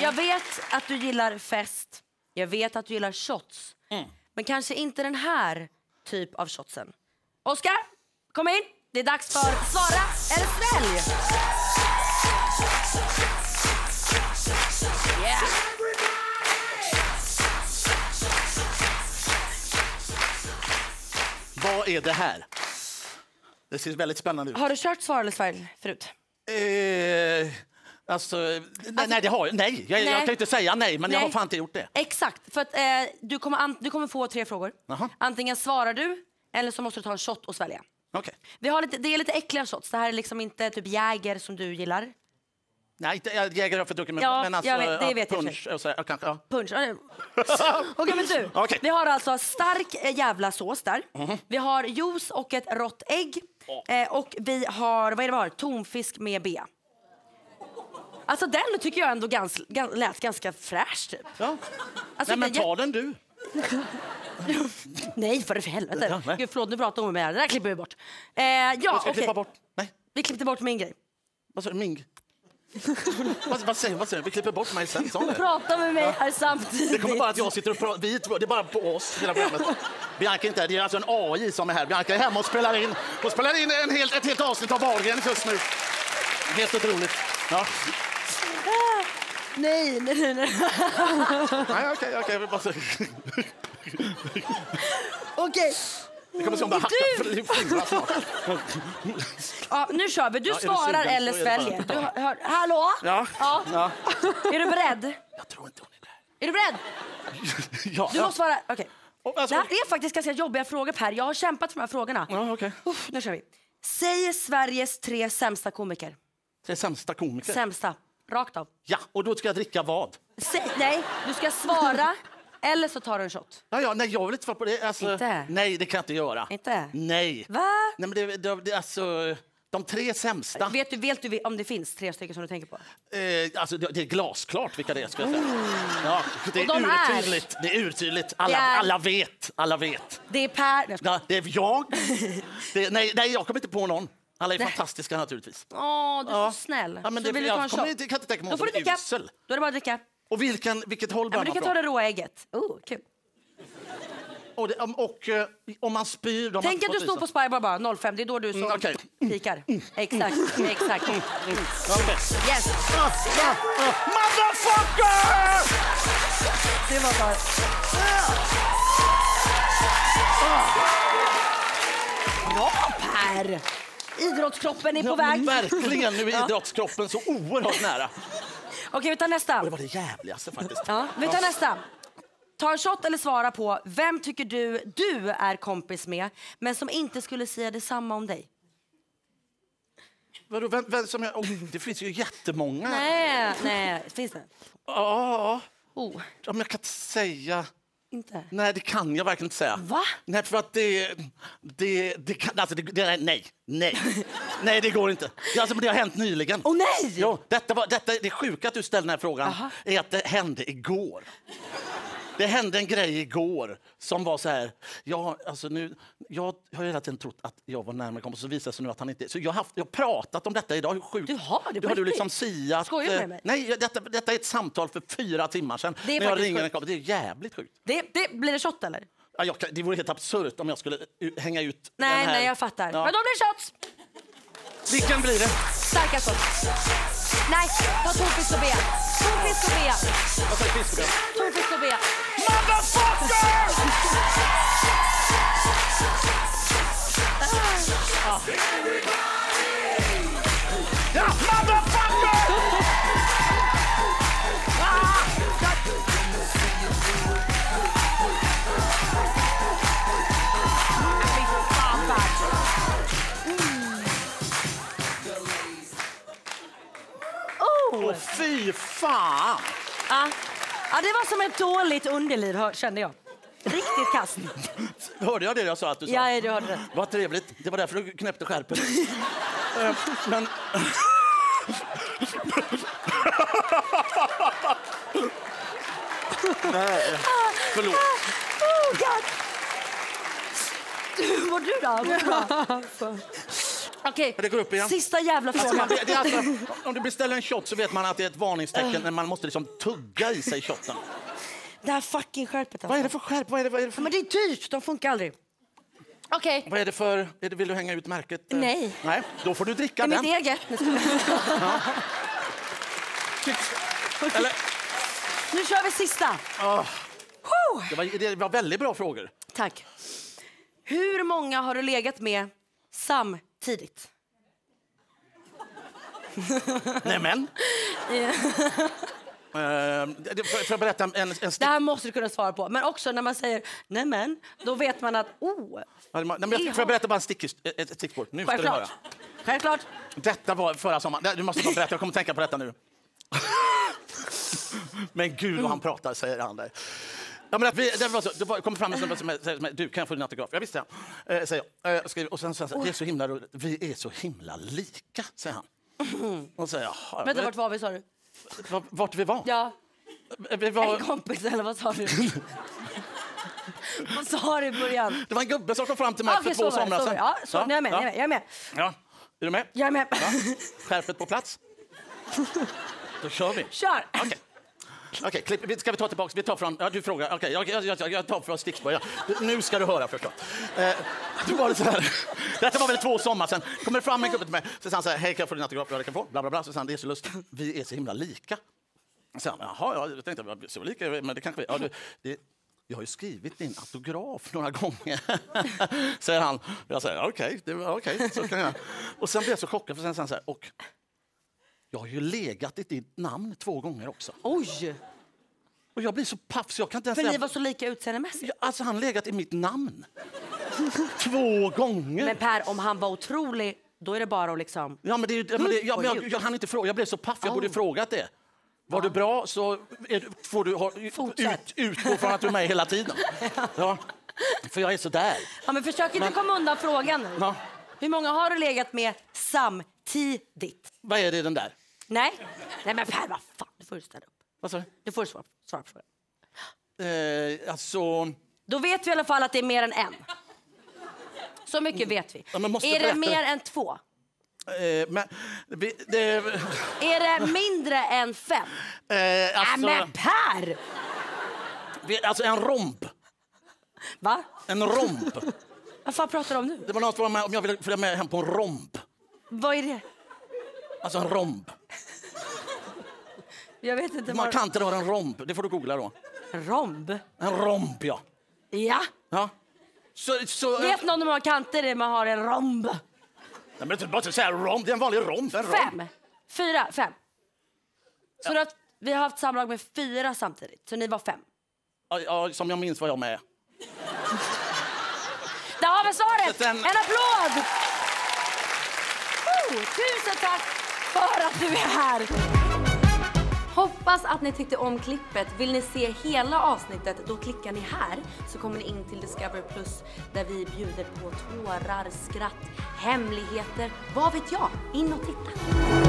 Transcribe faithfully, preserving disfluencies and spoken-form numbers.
Jag vet att du gillar fest. Jag vet att du gillar shots. Mm. Men kanske inte den här typ av shotsen. Oskar, kom in. Det är dags för svara eller svälj. Yeah. Vad är det här? Det ser väldigt spännande ut. Har du kört svara eller svälj förut? Eh, alltså, nej, alltså, nej, det har jag. Nej, jag, nej. jag kan inte säga nej, men nej. jag har fan inte gjort det. Exakt, för att eh, du, kommer an, du kommer få tre frågor. Aha. Antingen svarar du, eller så måste du ta en shot och svälja. Okay. Vi har lite, det är lite äckliga shots. Det här är liksom inte typ Jäger som du gillar. Nej, inte Jäger har för druckit, men, ja, men alltså, jag vet, det ja, vet punch. Jag och så, ja, kanske, ja. Punch. Okej, okay, men du. Okay. Vi har alltså stark äh, jävla sås där. Mm-hmm. Vi har juice och ett rått ägg. Oh. Eh, och vi har, vad är det vi har? Tonfisk med bea. Alltså den tycker jag ändå gans, gans, lät ganska fräsch typ. Ja. Alltså, nej, men ta den du. nej, för helvete. Ja, Gud, förlåt, nu pratar hon med mig. Det där klipper vi bort. Eh, ja, vi ska okay. klippa bort. Nej. Vi klippte bort min grej. Vad sa du, min? vad, vad, säger, vad säger du? Vi klipper bort mig sen. Hon pratar med mig ja. här samtidigt. Det kommer bara att jag sitter och pratar. Vi, det är bara på oss. Bianca inte. Det är alltså en A I som är här. Bianca är hemma och spelar in. Och spelar in en helt, ett helt avsnitt av Wahlgren just nu. Helt otroligt. Ja. Ah, nej, nej, nej. nej. nej, okej, okej. Vi bara... Okej. Det kommer se om det hackar. Ja, nu kör vi. Du ja, svarar eller sväljer. Du hör, hör, hallå? Ja. ja. ja. Är du beredd? Jag tror inte hon är där. Är du beredd? ja. Du måste svara. Okej. Okay. Alltså... Det här är faktiskt ganska jobbiga frågor, Per. Jag har kämpat för de här frågorna. Ja, okej. Okay. Nu kör vi. Säg Sveriges tre sämsta komiker. Tre sämsta komiker? Sämsta. Rakt av. Ja, och då ska jag dricka vad? Säg, nej, du ska svara... Eller så tar du en shot. Ja, ja, nej, jag vill inte svara på det. Alltså, inte? Nej, det kan jag inte göra. Inte? Nej. Va? Nej, men det, det, det, alltså, de tre sämsta. Vet du, vet du om det finns tre stycken som du tänker på? Eh, alltså, det, det är glasklart vilka det är, ska jag säga. Mm. Ja, det är de urtydligt. Är... Det är urtydligt. Alla, är... alla vet. Alla vet. Det är Per. Ja, det är jag. det, nej, nej, jag kommer inte på någon. Alla är nej. fantastiska naturligtvis. Åh, du är ja. så snäll. Ja, men så det, vill jag du ta en kommer shot? inte, kan inte tänka mig Då får du dricka. Usel. Då är det bara att dricka. Och vilken, vilket håll bör ja, man du kan ta det råa ägget. Oh, kul. Och, det, och, och om man spyr... Tänk att du står på Spybar bara noll fem. Det är då du så mm, okay. pikar. Mm. Exakt, exakt. Mm. Mm. Okay. Yes. Uh, uh, uh. Motherfucker! Det var bara... Bra, Per! Idrottskroppen är på ja, väg. Verkligen, nu är idrottskroppen så oerhört nära. Okej, vi tar nästa. Och det var det jävligaste faktiskt. Ja, vi tar nästa. Ta en shot eller svara på vem tycker du du är kompis med men som inte skulle säga detsamma om dig. Vadå, vem, vem som jag, oh, det finns ju jättemånga. Nej, nej, finns det? Ja. Oh. Ja, men jag kan inte säga. Inte? Nej, det kan jag verkligen inte säga. Va? Nej, för att det... det, det, kan, alltså det, det nej, nej. Nej, det går inte. Det, alltså, det har hänt nyligen. Åh oh, nej! Jo, detta var, detta, det sjuka att du ställde den här frågan. Aha. Är att det hände igår. Det hände en grej igår som var så här. Jag, alltså nu, jag har hela tiden trott att jag var närmare kompis, så visar sig nu att han inte är. Så jag har, haft, jag har pratat om detta idag. Hur sjukt. Du har det på har du liksom siat. Skojar du med mig? Nej, detta, detta är ett samtal för fyra timmar sedan. Det är när jag ringer sjukt. en kompis. Det är jävligt sjukt. Det, det, blir det shot eller? Ja, jag, det vore helt absurt om jag skulle hänga ut nej, den här. Nej, jag fattar. Ja. Men då blir det shots. Vilken blir det? Starka shots. Nej, ta tonfisk och bea. Tonfisk och bea. Vad säger fisk och bea? Tonfisk och bea. Motherfucker! ah. Ja, motherfucker! ah! Åh, fy fan! Ja. Ja, det var som ett dåligt underliv, kände jag. Riktigt kast. Hörde jag det jag sa att du sa? Ja, du hörde det. Vad trevligt. Det var därför du knäppte skärpen. uh, men... Nej, förlåt. Oh, God. Vad du då? Vad du då? Okej, Det går upp igen. Sista jävla Alltså, frågan. man, det, det är alltså, om du beställer en shot så vet man att det är ett varningstecken när man måste liksom tugga i sig shotten. Det här fucking skärpet alltså. Vad är det för skärp? Vad är det, vad är det för... Men det är dyrt, de funkar aldrig. Okej. Okay. Vad är det för... Är det, vill du hänga ut märket? Nej. Nej, då får du dricka det är den. Mitt eget. Ja. Eller... Nu kör vi sista. Oh. Det, var, det var väldigt bra frågor. Tack. Hur många har du legat med samtidigt? Nej men. Uh, för, för att berätta en, en det här måste du kunna svara på. Men också när man säger nej men, då vet man att oh. Nej, men jag, får jag berätta bara en stick, ett stickspår? Nu ska du höra. Självklart. Detta var förra sommaren. Du måste bara berätta, jag kommer tänka på detta nu. Men gud vad han pratar, säger han där. Ja, men vi, det var så, det var, kom fram en snubbe som säger, du kan jag få din autograf? Jag visste det. Eh, säger jag. Eh, skriver, och sen säger han, det är så himla roligt. Vi är så himla lika, säger han. Mm. Och säger, vet du vart var vi, sa du? Vart vi var? Ja. Vi var... En kompis, eller vad sa du? Vad sa du i början? Det var en gubbe som kom fram till mig ah, för två somrar sedan. Ja, så, ja. Jag är med, jag är med, jag är med. Ja. Är du med? Jag är med. Ja. Skärpet på plats. Då kör vi. Kör! Okej. Okay. Okej, okay, ska vi ta tillbaka? Vi tar från... Ja, du frågar. Okej, okay, jag, jag, jag tar från stickspår. Ja. Nu ska du höra förstås. Eh, du var det så här. Detta var väl två sommar sen. Kommer fram en gubbe till mig. Så sa han så här, hej, kan jag få din autograf? Ja, det kan få. Bla, bla, bla. Så sa han, det är så lustigt. Vi är så himla lika. Så han, jaha, ja, jag tänkte, vi är så lika, men det kanske vi... Ja, det, det, jag har ju skrivit din autograf några gånger. Säger han. Jag säger, okej, okay, okej, okay, så kan jag. Och sen blev jag så chockad, för sen sa han så här, och... Jag har ju legat i ditt namn två gånger också. Oj! Och jag blir så paff så jag kan inte ens För säga... ni var så lika utseendemässigt. Ja, alltså han legat i mitt namn. Två gånger. Men Per, om han var otrolig, då är det bara att liksom... Ja, men det, ja, men det, ja, men jag, jag hann inte fråga. Jag blev så paff, jag oh. borde frågat det. Var ja. du bra så är, får du ha, ut, utgå från att du är med hela tiden. Ja. För jag är så där. Ja, men försök inte men... komma undan frågan nu. Ja. Hur många har du legat med samtidigt? Vad är det den där? Nej, nej men Per, vad fan, du får ställa upp. Vad sa du? Du får svara, svara på frågan. Eh, alltså... Då vet vi i alla fall att det är mer än en. Så mycket vet vi. Ja, är det berätta. Mer än två? Eh, men, det, det... Är det mindre än fem? Eh, alltså... Nej men Per! Vi, alltså en romb. Va? En romb. Vad fan pratar du om nu? Det var något som var med, om jag ville följa med hem på en romb. Vad är det? Alltså en romb. Jag vet inte. Man var... kan inte ha en romb. Det får du googla då. En romb? En romb, ja. Ja. Ja. Så, så, vet någon om man har kanter där man har en romb? Nej, men det är bara att säga romb. Det är en vanlig romb. En fem. Romb. Fyra. Fem. Så ja. att vi har haft samlag med fyra samtidigt. Så ni var fem. Ja, ja som jag minns var jag med. Där har vi svaret! En, en applåd! Oh, tusen tack för att du är här! Hoppas att ni tyckte om klippet. Vill ni se hela avsnittet, då klickar ni här. Så kommer ni in till Discovery Plus, där vi bjuder på tårar, skratt, hemligheter. Vad vet jag? In och titta!